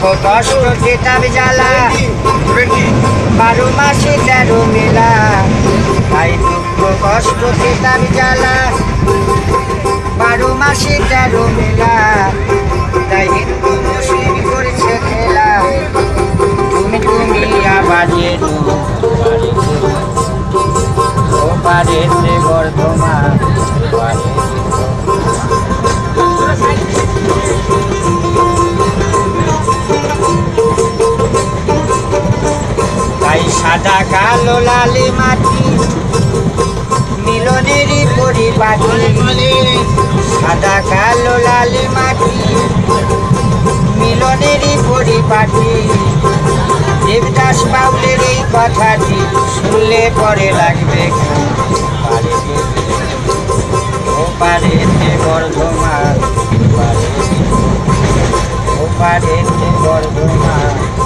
কষ্ট তেতাব জ্বালা 12 মাসে 13 মেলা তাই দুঃখ কষ্ট তেতাব জ্বালা 12 মাসে 13 মেলা তাই হিন্দু মুসলিম করেছে খেলা তুমি তুমি আবার ওপারেতে বর্ধমান তাই সাদা কালো লালি মাটি মিলনেরই পরিপাটি সাদা কালো লালি মাটি মিলনেরই পরিপাটি দেবদাস বাউলের এই কথাটি শুনলে পরে লাগবে ওপারেতে বর্ধমান ওপারেতে বর্ধমান।